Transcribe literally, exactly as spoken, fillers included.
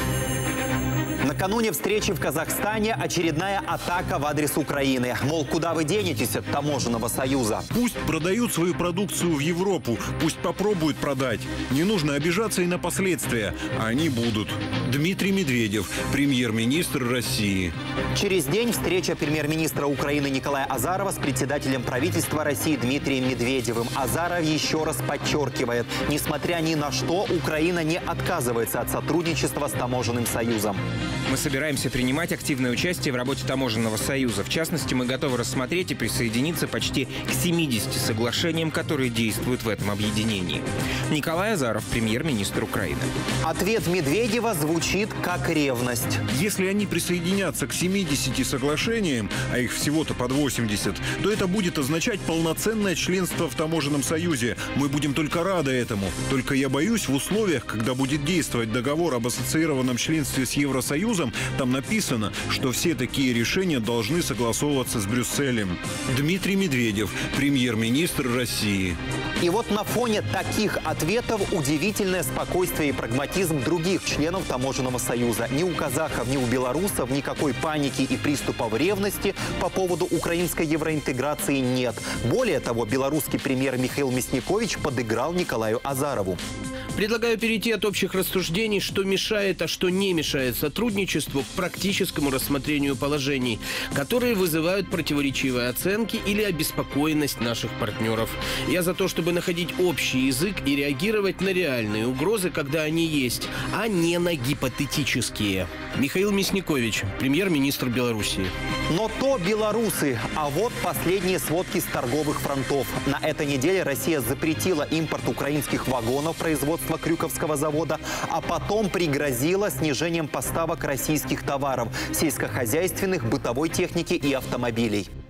Накануне встречи в Казахстане очередная атака в адрес Украины. Мол, куда вы денетесь от таможенного союза? Пусть продают свою продукцию в Европу, пусть попробуют продать. Не нужно обижаться и на последствия, а они будут. Дмитрий Медведев, премьер-министр России. Через день встреча премьер-министра Украины Николая Азарова с председателем правительства России Дмитрием Медведевым. Азаров еще раз подчеркивает, несмотря ни на что, Украина не отказывается от сотрудничества с таможенным союзом. Мы собираемся принимать активное участие в работе таможенного союза. В частности, мы готовы рассмотреть и присоединиться почти к семидесяти соглашениям, которые действуют в этом объединении. Николай Азаров, премьер-министр Украины. Ответ Медведева звучит как ревность. Если они присоединятся к семидесяти соглашениям, а их всего-то под восемьдесят, то это будет означать полноценное членство в таможенном союзе. Мы будем только рады этому. Только я боюсь, в условиях, когда будет действовать договор об ассоциированном членстве с Евросоюзом, там написано, что все такие решения должны согласовываться с Брюсселем. Дмитрий Медведев, премьер-министр России. И вот на фоне таких ответов удивительное спокойствие и прагматизм других членов таможенного союза. Ни у казахов, ни у белорусов никакой паники и приступов ревности по поводу украинской евроинтеграции нет. Более того, белорусский премьер Михаил Мясникович подыграл Николаю Азарову. Предлагаю перейти от общих рассуждений, что мешает, а что не мешает сотрудничеству, к практическому рассмотрению положений, которые вызывают противоречивые оценки или обеспокоенность наших партнеров. Я за то, чтобы находить общий язык и реагировать на реальные угрозы, когда они есть, а не на гипотетические. Михаил Мясникович, премьер-министр Белоруссии. Но то белорусы. А вот последние сводки с торговых фронтов. На этой неделе Россия запретила импорт украинских вагонов производства Крюковского завода, а потом пригрозила снижением поставок российских товаров, сельскохозяйственных, бытовой техники и автомобилей.